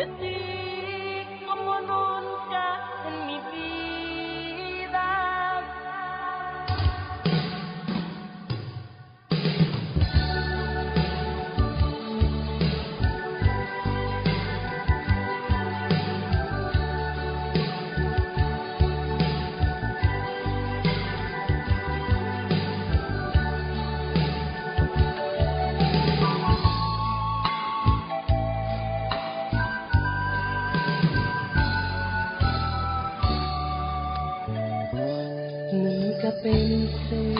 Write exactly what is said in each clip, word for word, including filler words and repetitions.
de ti como nunca en mi vida. Nunca pensé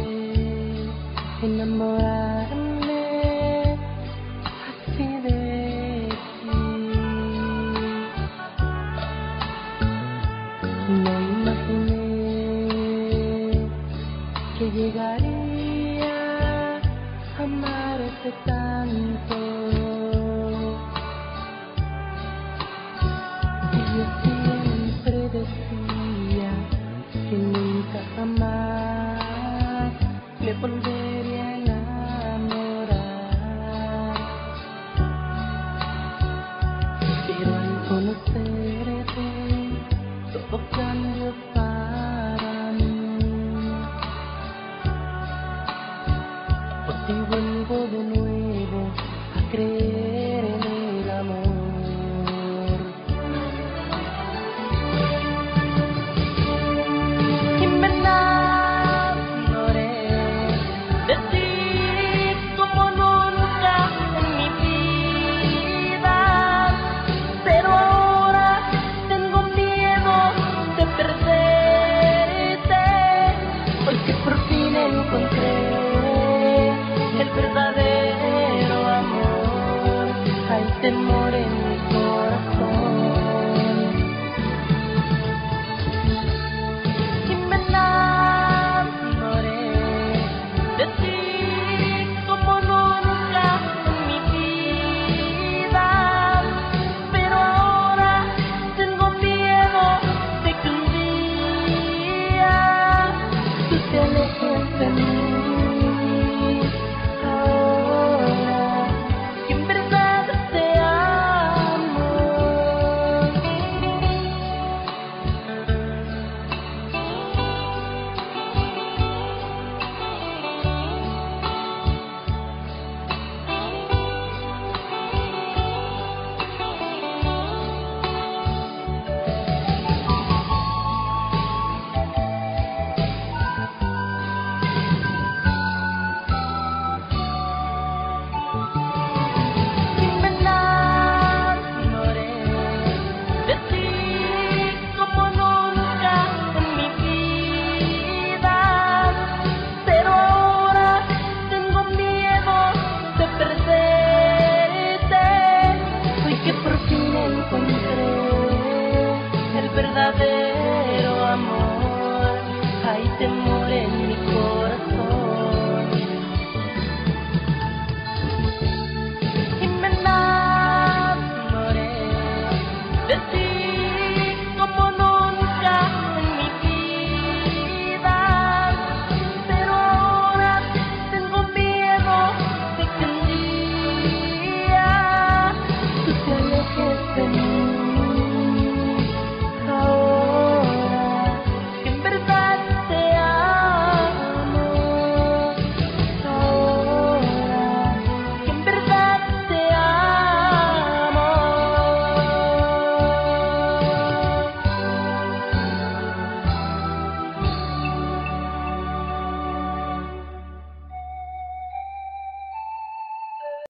enamorarme así de ti. No imaginé que llegaría a amarte tanto. Y yo siempre decía que nunca jamás me volvería a enamorar, pero al conocerte todo cambió para mí. Por ti vuelvo de nuevo a creer en el amor. Encontré el verdadero amor, hay temor en mi corazón y me enamoré de ti como nunca en mi vida, pero ahora tengo miedo de que un día tú te alejes de mí.